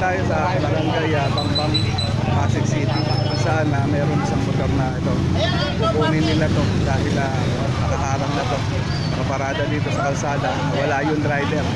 tayo sa barangay Bambang, Pasig City, kung saan mayroon isang motor na ito. Kukunin nila to dahil nakaharang na to, nakaparada dito sa kalsada, wala yung rider.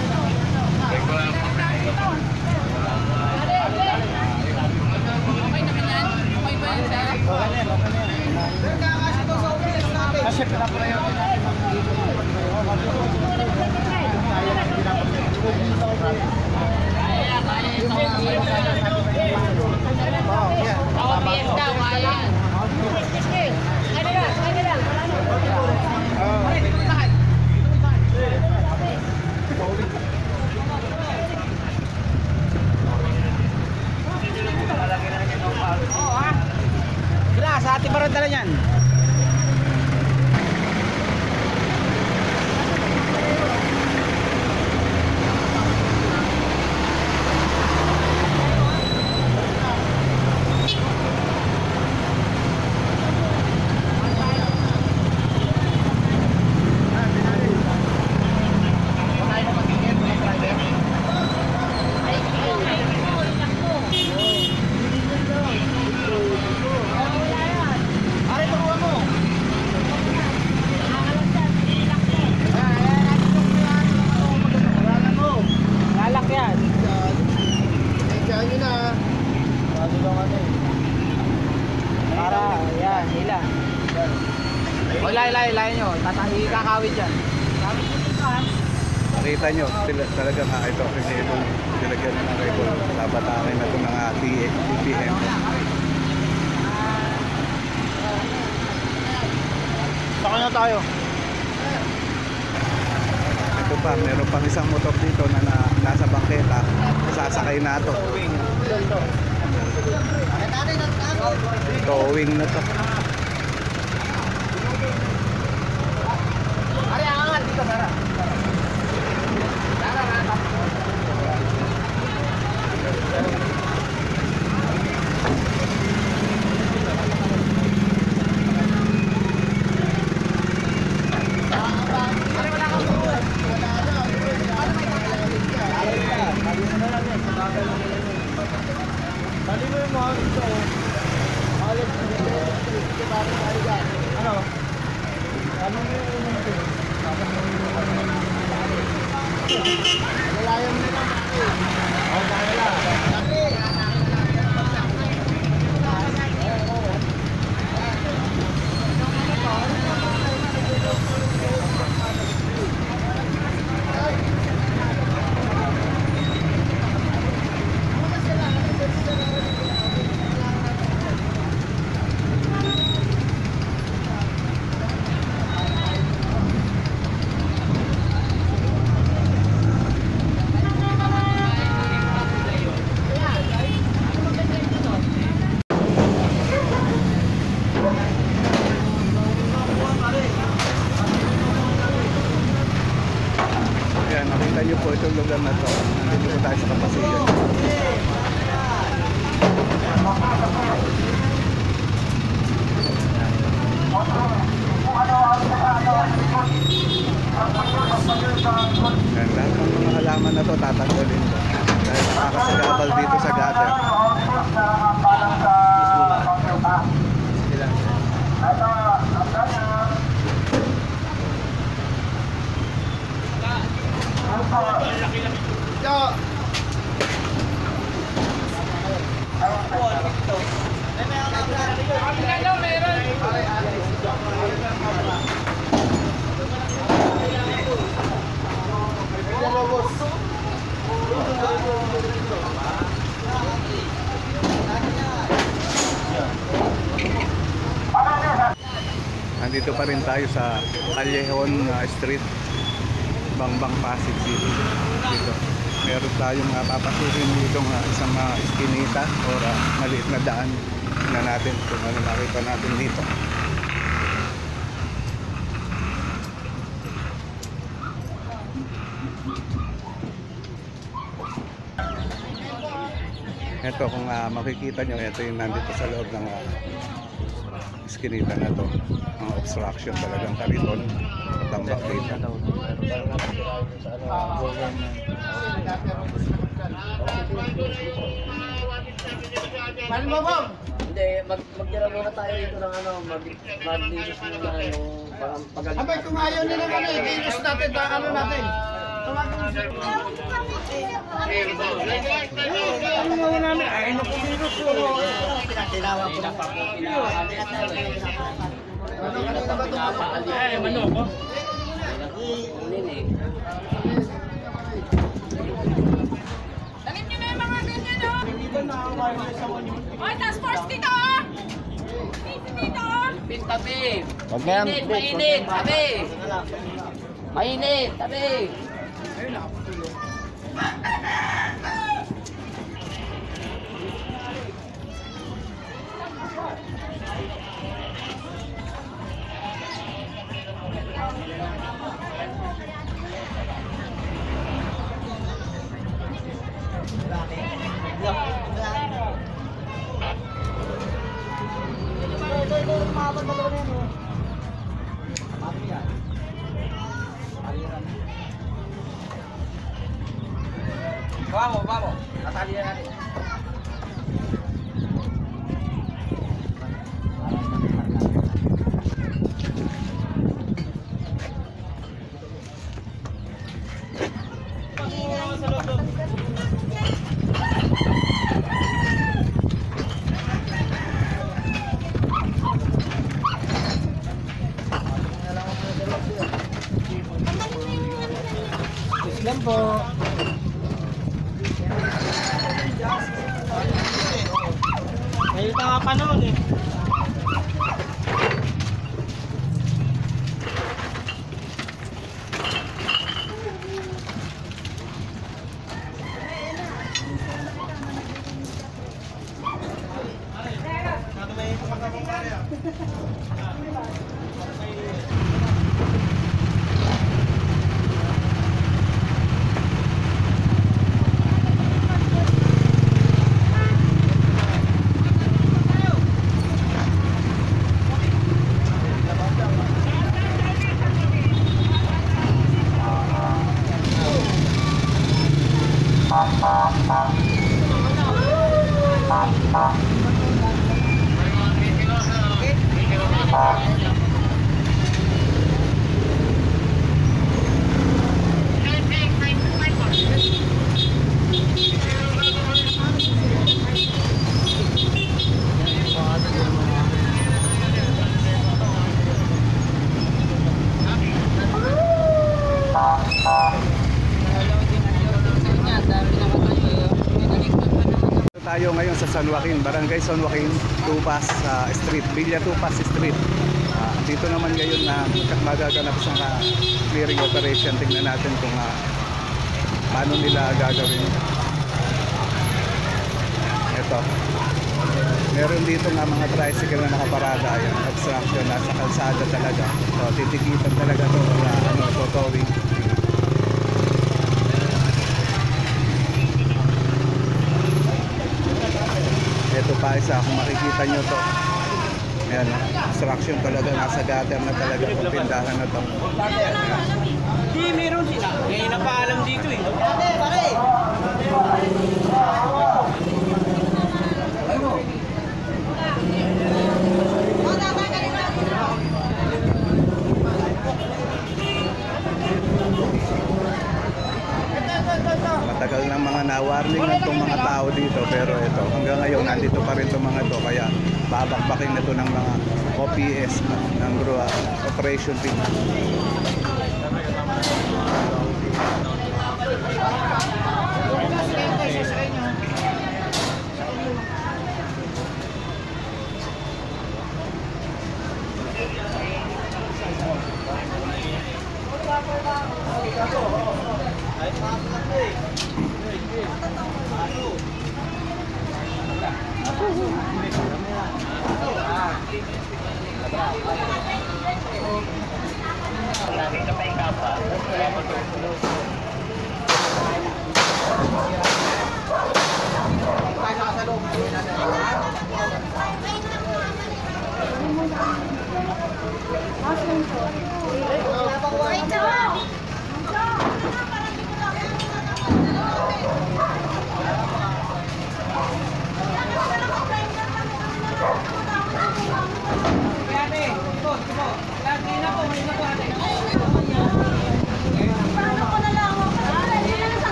Sa ating barangay na yan. Ilay nyo, kakawit yan. Nakita nyo, talagang ito, nilagyan na ng rebel. Labatakin na ito ng TPM. Saka na tayo. Ito pa, meron pang isang motor dito na nasa bangketa. Sasakay na ito. Towing na ito. Nakita nyo po itong lugar na ito. Nandito po tayo sa Kapasigan. Yan, lahat ng mga halaman na ito tatanggalin ko. Dahil nakakasagabal dito sa gutter. Nandito pa rin tayo sa Callejon Street, Bambang, Pasig City. Dito meron tayong papasukin dito isang iskinita o maliit na daan na natin kung ano makita natin dito. Ito kung makikita nyo, ito yung nandito sa loob ng iskinita na to. Ang obstruction talagang kariton. Tambak dito. Hindi, magtira muna tayo dito ng ano, mag-dinis muna yung parang pagaling. Abay, kung ayaw nila kami, i-dinos natin, ano natin. Ano nga namin? Ay, naku, virus ko. Pinakilala ko na pa po. Ay, manok ko. Dalim nyo na yung mga ganyan, oh! Oy, task force dito, oh! Dito, oh! Tabi! Huwag na yan. Mainit! Tabi! Mainit! Tabi! Vamos. Natali na natin. Islam po. Ngayon pa nga pa noon eh. Tayo ngayon sa San Joaquin, Barangay San Joaquin, Tupas Street, Villa Tupas Street. Dito naman ngayon na magaganap sa clearing operation. Tingnan natin kung paano nila gagawin. Ito. Meron dito nga mga tricycle na nakaparada. Ayan, obstruction, nasa kalsada talaga. So, titikitan talaga ito para towing. Ito pa isa, kung makikita nyo to, ayan, obstruction talaga, nasa gutter na talaga itong tindahan na to. Hindi, meron sila. Ngayon na paalam dito eh. Matagal ng mga na-warning na itong mga tao dito, pero ito, hanggang ngayon nandito pa rin itong mga to, kaya babakbakin na ito ng mga OPS ng Operation Team.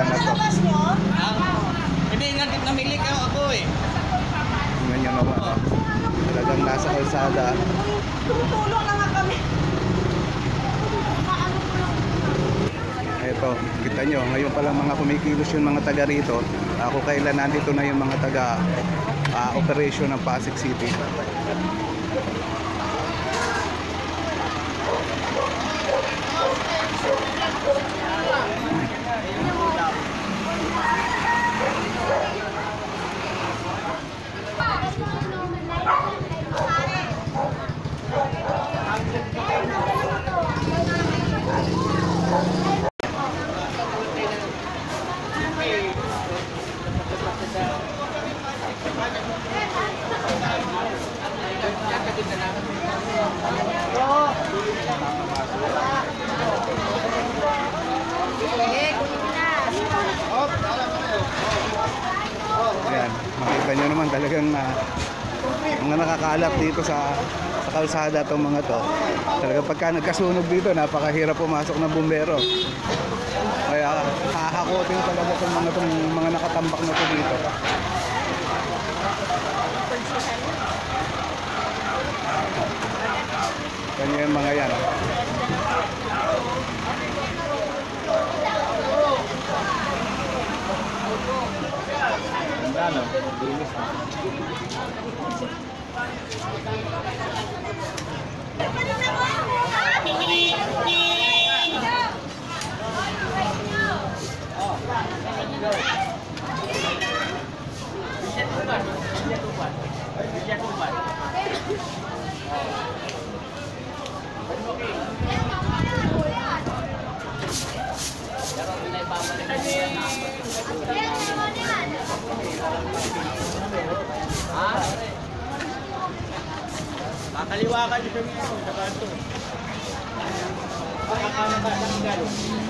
na to. Hindi, namili kayo ako eh. Tingnan nyo naman. Talagang nasa kalsada. Tumutulong na nga kami. Ito, kita nyo, ngayon pa lang mga kumikilos yung mga taga rito. Ako kailan nandito na yung mga taga operation ng Pasig City. Ayan, makita nyo naman talagang mga nakakalat dito sa kalsada itong mga to. Talagang pagka nagkasunog dito, napakahirap pumasok ng bumbero. Kaya hahakotin talaga itong mga nakatambak na to dito. Kanya yung mga yan. Ano? Bilis na. Kakaliwa ka dito sa kanto. Kakakanan ka sa Migalo.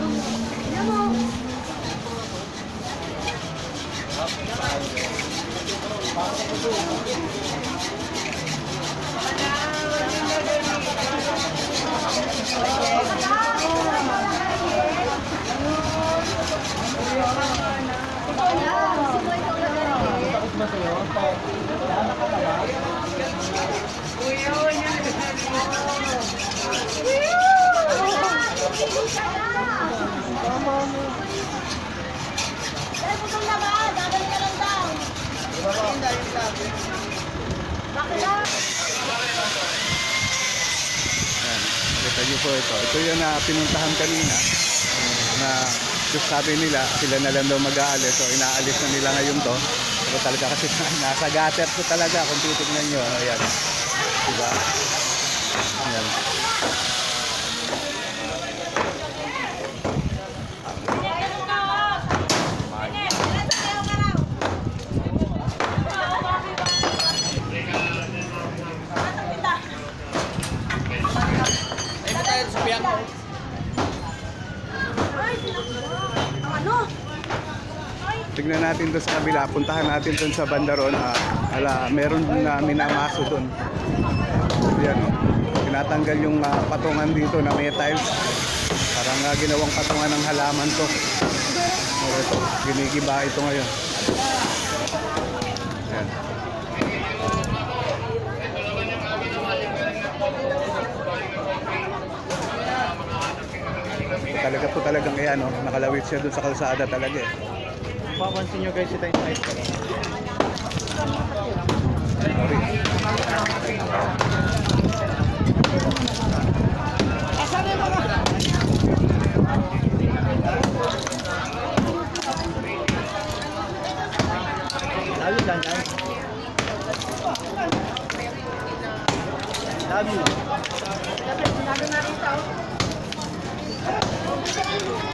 Kita nyo po ito. Ito yung pinuntahan kanina na sabi nila sila na lang daw mag-aalis. So inaalis na nila ngayon to. Pero talaga kasi nasa gutter ko talaga kung titignan nyo. Ayan. Diba? Ayan. Tignan natin doon sa kabila, puntahan natin doon sa bandaron. Meron na minamaso doon. Yan, tinatanggal yung patungan dito na may tiles. Parang ginawang patungan ng halaman to. Ito, ginigiba ito ngayon. Yan. Talaga po talagang ayan, no? Nakalawit siya doon sa kalsada talaga eh. Papansin nyo guys, ito yung size ko. Sorry. Love you, guys. Love you.